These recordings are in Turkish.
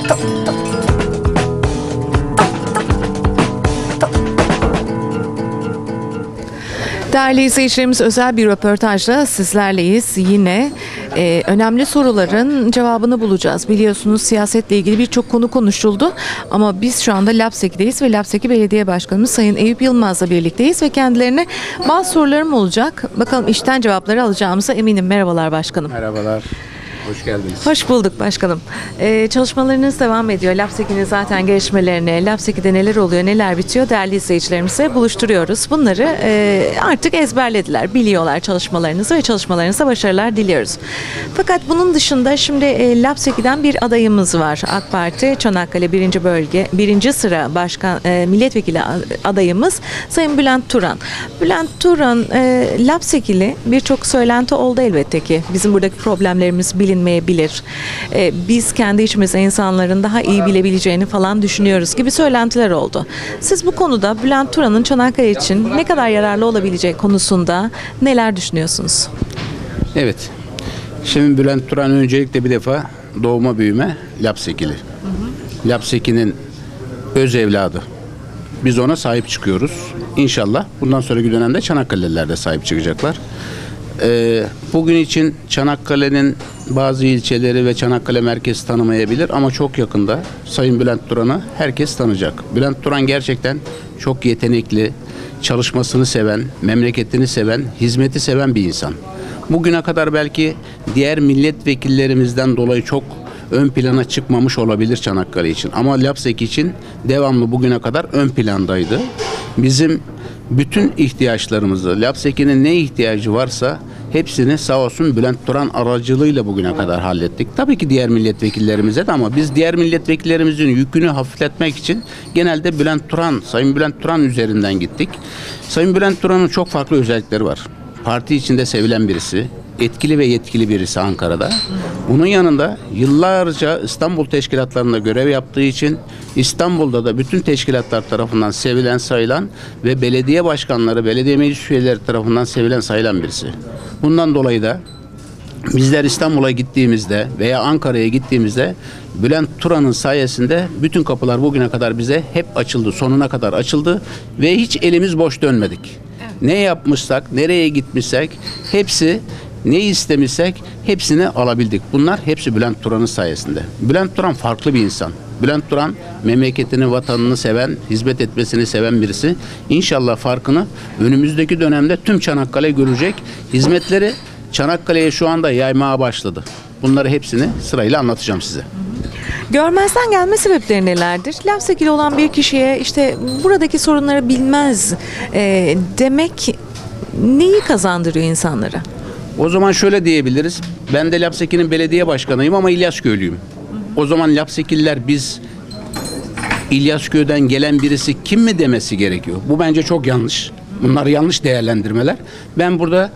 Değerli izleyicilerimiz, özel bir röportajla sizlerleyiz. Yine önemli soruların cevabını bulacağız. Biliyorsunuz siyasetle ilgili birçok konu konuşuldu. Ama biz şu anda Lapseki'deyiz ve Lapseki Belediye Başkanımız Sayın Eyüp Yılmaz'la birlikteyiz ve kendilerine bazı sorularım olacak. Bakalım içten cevapları alacağımıza eminim. Merhabalar başkanım. Merhabalar. Hoş geldiniz. Hoş bulduk başkanım. Çalışmalarınız devam ediyor. Lapseki'nin zaten gelişmelerini, Lapseki'de neler oluyor, neler bitiyor değerli izleyicilerimize buluşturuyoruz. Bunları artık ezberlediler, biliyorlar çalışmalarınızı ve çalışmalarınızda başarılar diliyoruz. Fakat bunun dışında şimdi Lapseki'den bir adayımız var. AK Parti Çanakkale 1. Bölge 1. sıra başkan milletvekili adayımız Sayın Bülent Turan. Bülent Turan Lapsekili, birçok söylenti oldu elbette ki. Bizim buradaki problemlerimiz bilinmeyebilir. Biz kendi içimizde insanların daha iyi bilebileceğini falan düşünüyoruz gibi söylentiler oldu. Siz bu konuda Bülent Turan'ın Çanakkale için ne kadar yararlı olabileceği konusunda neler düşünüyorsunuz? Evet. Şimdi Bülent Turan öncelikle bir defa doğma büyüme Lapsekili. Lapseki'nin öz evladı. Biz ona sahip çıkıyoruz. İnşallah bundan sonraki dönemde Çanakkale'liler de sahip çıkacaklar. Bugün için Çanakkale'nin bazı ilçeleri ve Çanakkale merkezi tanımayabilir ama çok yakında Sayın Bülent Turan'ı herkes tanıyacak. Bülent Turan gerçekten çok yetenekli, çalışmasını seven, memleketini seven, hizmeti seven bir insan. Bugüne kadar belki diğer milletvekillerimizden dolayı çok ön plana çıkmamış olabilir Çanakkale için. Ama Lapseki için devamlı bugüne kadar ön plandaydı. Bizim bütün ihtiyaçlarımızı, Lapseki'nin ne ihtiyacı varsa hepsini sağ olsun Bülent Turan aracılığıyla bugüne kadar hallettik. Tabii ki diğer milletvekillerimize de ama biz diğer milletvekillerimizin yükünü hafifletmek için genelde Sayın Bülent Turan üzerinden gittik. Sayın Bülent Turan'ın çok farklı özellikleri var. Parti içinde sevilen birisi, etkili ve yetkili birisi Ankara'da. Bunun yanında yıllarca İstanbul teşkilatlarında görev yaptığı için İstanbul'da da bütün teşkilatlar tarafından sevilen, sayılan ve belediye başkanları, belediye meclis üyeleri tarafından sevilen, sayılan birisi. Bundan dolayı da bizler İstanbul'a gittiğimizde veya Ankara'ya gittiğimizde Bülent Turan'ın sayesinde bütün kapılar bugüne kadar bize hep açıldı, sonuna kadar açıldı ve hiç elimiz boş dönmedik. Evet. Ne yapmışsak, nereye gitmişsek hepsi, ne istemişsek hepsini alabildik. Bunlar hepsi Bülent Turan'ın sayesinde. Bülent Turan farklı bir insan. Bülent Turan memleketini, vatanını seven, hizmet etmesini seven birisi. İnşallah farkını önümüzdeki dönemde tüm Çanakkale görecek. Hizmetleri Çanakkale'ye şu anda yaymaya başladı. Bunları hepsini sırayla anlatacağım size. Görmezden gelme sebepleri nelerdir? Lapsekili olan bir kişiye işte buradaki sorunları bilmez demek neyi kazandırıyor insanlara? O zaman şöyle diyebiliriz. Ben de Lapseki'nin belediye başkanıyım ama İlyasköy'lüyüm. O zaman Lapsekililer biz İlyasköy'den gelen birisi kim mi demesi gerekiyor? Bu bence çok yanlış. Bunlar yanlış değerlendirmeler. Ben burada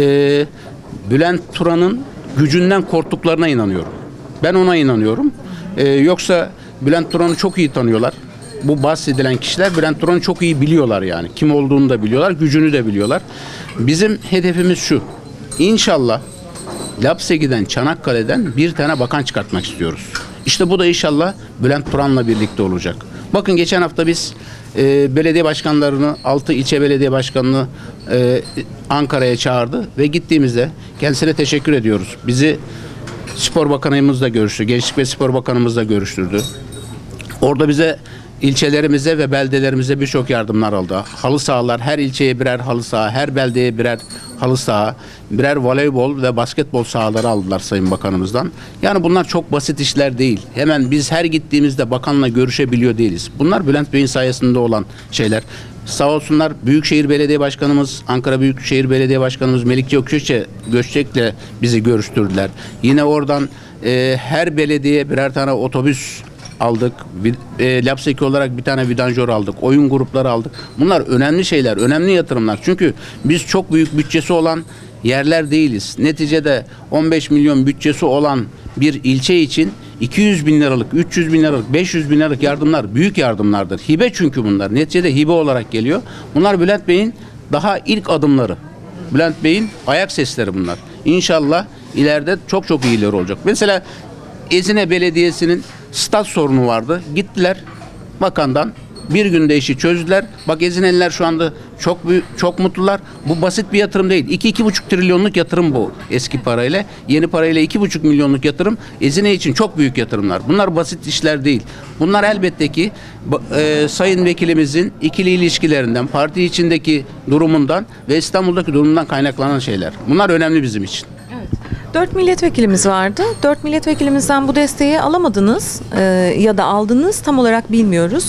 Bülent Turan'ın gücünden korktuklarına inanıyorum. Ben ona inanıyorum. Yoksa Bülent Turan'ı çok iyi tanıyorlar. Bu bahsedilen kişiler Bülent Turan'ı çok iyi biliyorlar yani. Kim olduğunu da biliyorlar, gücünü de biliyorlar. Bizim hedefimiz şu. İnşallah Lapseki'den, Çanakkale'den bir tane bakan çıkartmak istiyoruz. İşte bu da inşallah Bülent Turan'la birlikte olacak. Bakın geçen hafta biz belediye başkanlarını, 6 ilçe belediye başkanını Ankara'ya çağırdı ve gittiğimizde kendisine teşekkür ediyoruz. Bizi Spor Bakanımızla görüştü, Gençlik ve Spor Bakanımızla görüştürdü. Orada bize ilçelerimize ve beldelerimize birçok yardımlar aldı. Halı sahalar, her ilçeye birer halı saha, her beldeye birer halı saha, birer voleybol ve basketbol sahaları aldılar Sayın Bakanımızdan. Yani bunlar çok basit işler değil. Hemen biz her gittiğimizde bakanla görüşebiliyor değiliz. Bunlar Bülent Bey'in sayesinde olan şeyler. Sağ olsunlar Büyükşehir Belediye Başkanımız, Ankara Büyükşehir Belediye Başkanımız Melikçe Göçek'le bizi görüştürdüler. Yine oradan her belediye birer tane otobüs aldık. Lapseki olarak bir tane vidanjör aldık. Oyun grupları aldık. Bunlar önemli şeyler, önemli yatırımlar. Çünkü biz çok büyük bütçesi olan yerler değiliz. Neticede 15 milyon bütçesi olan bir ilçe için 200 bin liralık, 300 bin liralık, 500 bin liralık yardımlar büyük yardımlardır. Hibe çünkü bunlar. Neticede hibe olarak geliyor. Bunlar Bülent Bey'in daha ilk adımları. Bülent Bey'in ayak sesleri bunlar. İnşallah ileride çok çok iyileri olacak. Mesela Ezine Belediyesi'nin stat sorunu vardı. Gittiler bakandan. Bir günde işi çözdüler. Bak Ezineliler şu anda çok büyük, çok mutlular. Bu basit bir yatırım değil. 2-2,5 trilyonluk yatırım bu eski parayla. Yeni parayla 2,5 milyonluk yatırım. Ezine için çok büyük yatırımlar. Bunlar basit işler değil. Bunlar elbette ki Sayın Vekilimizin ikili ilişkilerinden, parti içindeki durumundan ve İstanbul'daki durumundan kaynaklanan şeyler. Bunlar önemli bizim için. 4 milletvekilimiz vardı. 4 milletvekilimizden bu desteği alamadınız ya da aldınız tam olarak bilmiyoruz.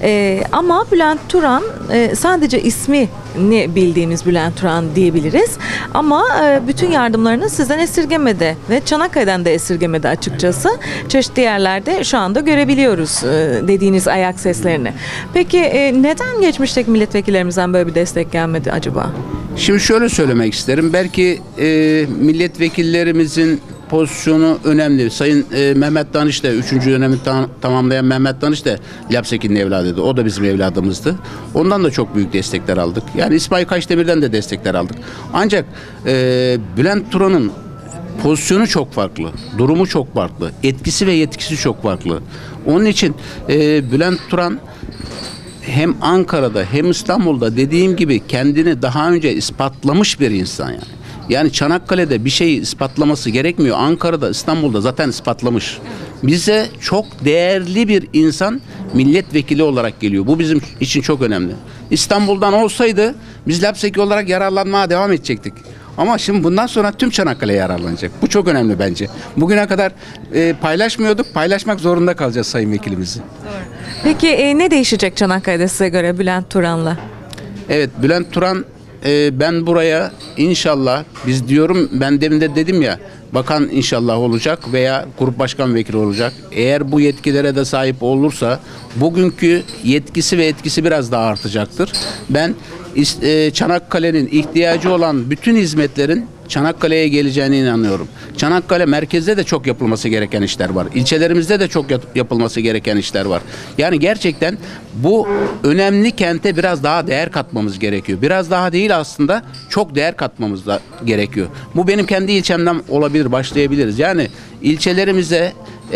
Ama Bülent Turan sadece ismini bildiğimiz Bülent Turan diyebiliriz. Ama bütün yardımlarını sizden esirgemedi ve Çanakkale'den de esirgemedi açıkçası. Çeşitli yerlerde şu anda görebiliyoruz dediğiniz ayak seslerini. Peki neden geçmişteki milletvekillerimizden böyle bir destek gelmedi acaba? Şimdi şöyle söylemek isterim. Belki milletvekillerimizin pozisyonu önemli. Sayın Mehmet Danış da 3. dönemi tamamlayan Mehmet Danış da Lapseki'nin evladıydı. O da bizim evladımızdı. Ondan da çok büyük destekler aldık. Yani İsmail Kaşdemir'den de destekler aldık. Ancak Bülent Turan'ın pozisyonu çok farklı. Durumu çok farklı. Etkisi ve yetkisi çok farklı. Onun için Bülent Turan hem Ankara'da hem İstanbul'da dediğim gibi kendini daha önce ispatlamış bir insan yani. Yani Çanakkale'de bir şeyi ispatlaması gerekmiyor. Ankara'da, İstanbul'da zaten ispatlamış. Bize çok değerli bir insan milletvekili olarak geliyor. Bu bizim için çok önemli. İstanbul'dan olsaydı biz Lapseki olarak yararlanmaya devam edecektik. Ama şimdi bundan sonra tüm Çanakkale yararlanacak. Bu çok önemli bence. Bugüne kadar paylaşmıyorduk. Paylaşmak zorunda kalacağız sayın vekilimizi. Peki ne değişecek Çanakkale'de size göre Bülent Turan'la? Evet, Bülent Turan ben buraya inşallah ben demin de dedim ya bakan inşallah olacak veya grup başkan vekili olacak. Eğer bu yetkilere de sahip olursa bugünkü yetkisi ve etkisi biraz daha artacaktır. Ben Çanakkale'nin ihtiyacı olan bütün hizmetlerin Çanakkale'ye geleceğine inanıyorum. Çanakkale merkezde de çok yapılması gereken işler var. İlçelerimizde de çok yapılması gereken işler var. Yani gerçekten bu önemli kente biraz daha değer katmamız gerekiyor. Biraz daha değil aslında çok değer katmamız da gerekiyor. Bu benim kendi ilçemden olabilir, başlayabiliriz. Yani ilçelerimize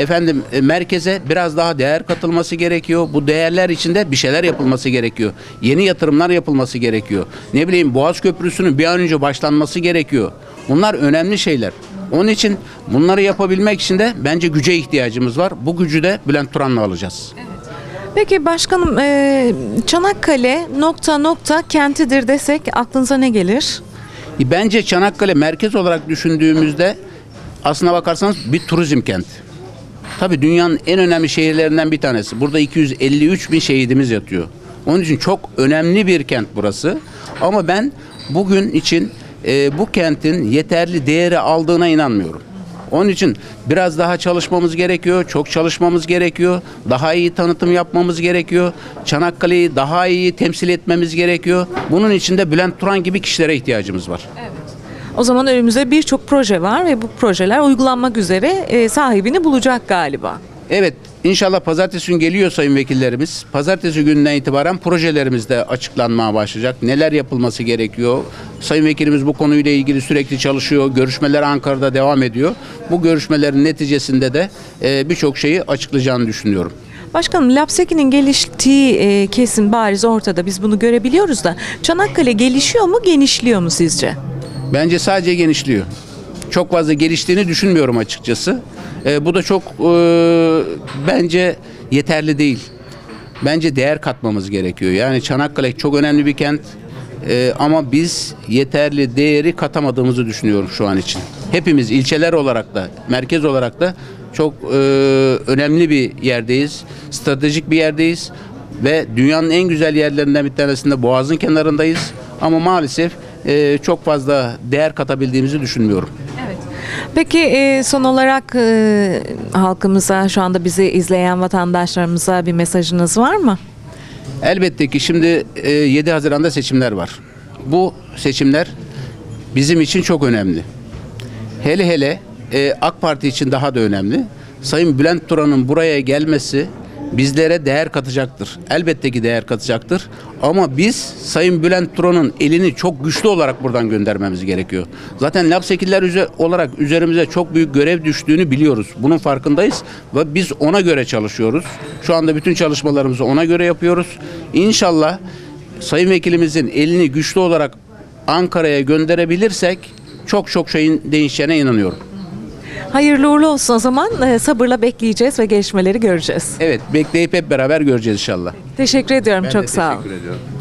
merkeze biraz daha değer katılması gerekiyor. Bu değerler içinde bir şeyler yapılması gerekiyor. Yeni yatırımlar yapılması gerekiyor. Ne bileyim Boğaz Köprüsü'nün bir an önce başlanması gerekiyor. Bunlar önemli şeyler. Onun için bunları yapabilmek için de bence güce ihtiyacımız var. Bu gücü de Bülent Turan'la alacağız. Peki başkanım Çanakkale nokta kentidir desek aklınıza ne gelir? Bence Çanakkale merkez olarak düşündüğümüzde aslına bakarsanız bir turizm kenti. Tabii dünyanın en önemli şehirlerinden bir tanesi. Burada 253 bin şehidimiz yatıyor. Onun için çok önemli bir kent burası. Ama ben bugün için bu kentin yeterli değeri aldığına inanmıyorum. Onun için biraz daha çalışmamız gerekiyor, çok çalışmamız gerekiyor, daha iyi tanıtım yapmamız gerekiyor, Çanakkale'yi daha iyi temsil etmemiz gerekiyor. Bunun için de Bülent Turan gibi kişilere ihtiyacımız var. Evet. O zaman önümüzde birçok proje var ve bu projeler uygulanmak üzere sahibini bulacak galiba. Evet, inşallah pazartesi günü geliyor sayın vekillerimiz. Pazartesi gününden itibaren projelerimiz de açıklanmaya başlayacak. Neler yapılması gerekiyor? Sayın vekilimiz bu konuyla ilgili sürekli çalışıyor. Görüşmeler Ankara'da devam ediyor. Bu görüşmelerin neticesinde de birçok şeyi açıklayacağını düşünüyorum. Başkanım Lapseki'nin geliştiği kesin bariz ortada. Biz bunu görebiliyoruz da Çanakkale gelişiyor mu, genişliyor mu sizce? Bence sadece genişliyor. Çok fazla geliştiğini düşünmüyorum açıkçası. Bu da çok bence yeterli değil. Bence değer katmamız gerekiyor. Yani Çanakkale çok önemli bir kent ama biz yeterli değeri katamadığımızı düşünüyorum şu an için. Hepimiz ilçeler olarak da, merkez olarak da çok önemli bir yerdeyiz. Stratejik bir yerdeyiz ve dünyanın en güzel yerlerinden bir tanesinde Boğaz'ın kenarındayız. Ama maalesef çok fazla değer katabildiğimizi düşünmüyorum. Evet. Peki son olarak halkımıza, şu anda bizi izleyen vatandaşlarımıza bir mesajınız var mı? Elbette ki şimdi 7 Haziran'da seçimler var. Bu seçimler bizim için çok önemli. Hele hele AK Parti için daha da önemli. Sayın Bülent Turan'ın buraya gelmesi bizlere değer katacaktır. Elbette ki değer katacaktır. Ama biz Sayın Bülent Turan'ın elini çok güçlü olarak buradan göndermemiz gerekiyor. Zaten Lapsekililer olarak üzerimize çok büyük görev düştüğünü biliyoruz. Bunun farkındayız ve biz ona göre çalışıyoruz. Şu anda bütün çalışmalarımızı ona göre yapıyoruz. İnşallah Sayın Vekilimizin elini güçlü olarak Ankara'ya gönderebilirsek çok şeyin değişeceğine inanıyorum. Hayırlı uğurlu olsun o zaman. Sabırla bekleyeceğiz ve gelişmeleri göreceğiz. Evet, bekleyip hep beraber göreceğiz inşallah. Teşekkür ediyorum. Ben Çok de sağ olun. teşekkür ediyorum.